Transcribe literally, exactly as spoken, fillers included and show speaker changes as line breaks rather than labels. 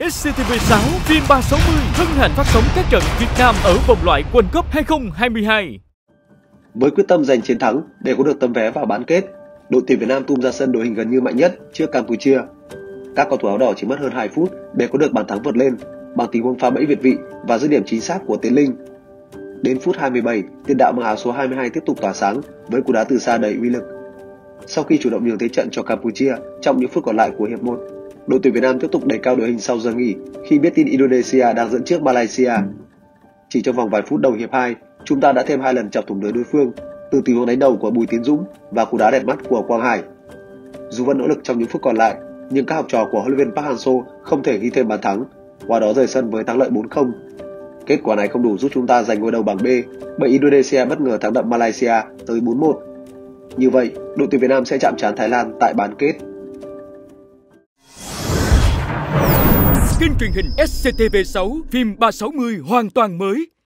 ét xê tê vê sáu phim ba sáu mươi hân hạnh phát sóng các trận Việt Nam ở vòng loại World Cup hai không hai hai.
Với quyết tâm giành chiến thắng để có được tấm vé vào bán kết, đội tuyển Việt Nam tung ra sân đội hình gần như mạnh nhất trước Campuchia. Các cầu thủ áo đỏ chỉ mất hơn hai phút để có được bàn thắng vượt lên bằng tình huống phá bẫy việt vị và dứt điểm chính xác của Tiến Linh. Đến phút hai mươi bảy, tiền đạo mang áo số hai mươi hai tiếp tục tỏa sáng với cú đá từ xa đầy uy lực. Sau khi chủ động nhường thế trận cho Campuchia trong những phút còn lại của hiệp một, đội tuyển Việt Nam tiếp tục đẩy cao đội hình sau giờ nghỉ khi biết tin Indonesia đang dẫn trước Malaysia. Chỉ trong vòng vài phút đầu hiệp hai, chúng ta đã thêm hai lần chọc thủng lưới đối phương từ tình huống đánh đầu của Bùi Tiến Dũng và cú đá đẹp mắt của Quang Hải. Dù vẫn nỗ lực trong những phút còn lại, nhưng các học trò của huấn luyện viên Park Hang-seo không thể ghi thêm bàn thắng, qua đó rời sân với thắng lợi bốn không. Kết quả này không đủ giúp chúng ta giành ngôi đầu bảng B, bởi Indonesia bất ngờ thắng đậm Malaysia tới bốn một. Như vậy, đội tuyển Việt Nam sẽ chạm trán Thái Lan tại bán kết.
Kênh truyền hình ét xê tê vê sáu phim ba sáu mươi hoàn toàn mới.